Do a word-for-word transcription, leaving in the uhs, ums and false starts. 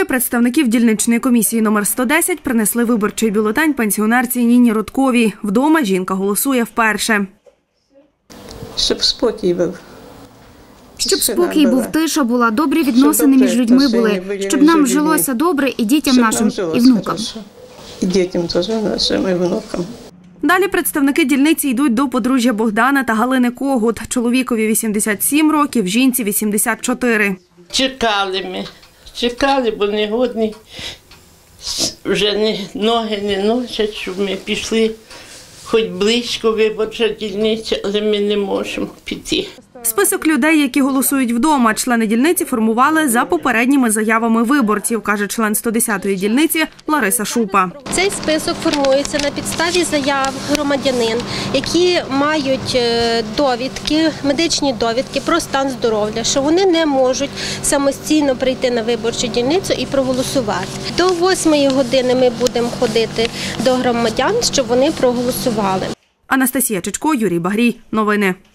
Троє представників дільничної комісії номер сто десять принесли виборчий бюлетень пенсіонерці Ніні Рудковій. Вдома жінка голосує вперше. Щоб спокій був. Щоб спокій був, тиша була, добрі відносини між людьми були, щоб нам жилося добре і дітям нашим, і внукам. І дітям теж нашим, і внукам. Далі представники дільниці йдуть до подружжя Богдана та Галини Когут. Чоловікові вісімдесят сім років, жінці вісімдесят чотири. Чекали ми, чекали, бо не годні. Вже не, ноги не носять, щоб ми пішли хоч близько виборча дільниця, але ми не можемо піти. Список людей, які голосують вдома, члени дільниці формували за попередніми заявами виборців, каже член сто десятої дільниці Лариса Шупа. Цей список формується на підставі заяв громадянин, які мають довідки, медичні довідки про стан здоров'я, що вони не можуть самостійно прийти на виборчу дільницю і проголосувати. До восьмої години ми будемо ходити до громадян, щоб вони проголосували. Анастасія Чичко, Юрій Багрій. Новини.